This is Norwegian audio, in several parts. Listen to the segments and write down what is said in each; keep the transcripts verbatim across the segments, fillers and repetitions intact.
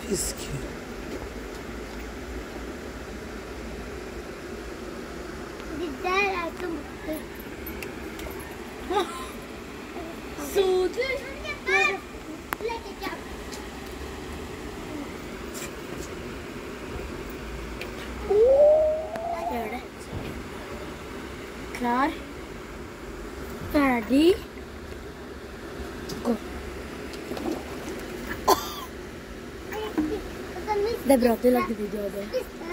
किसकी Klar, ferdig, gå. Det er bra at du lagde video av det.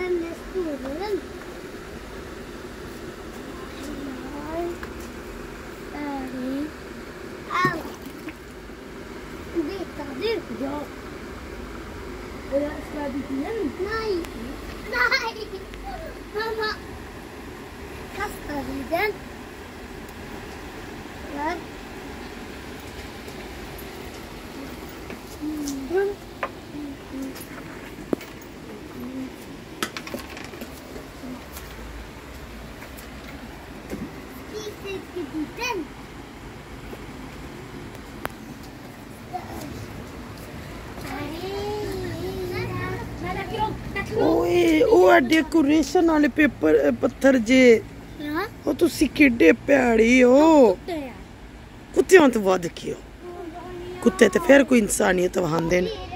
Ja. Skal jeg bytte igjen? Nei. Nei. Mamma. Kastet vi den? Ja. Mm. Spiser ikke den? ओए ओ डेकोरेशन वाले पेपर पत्थर जे ओ तुसी किड्डे प्याड़ी हो कुत्ते तो वध की हो कुत्ते ते फिर कोई इंसानियत वहांदे ने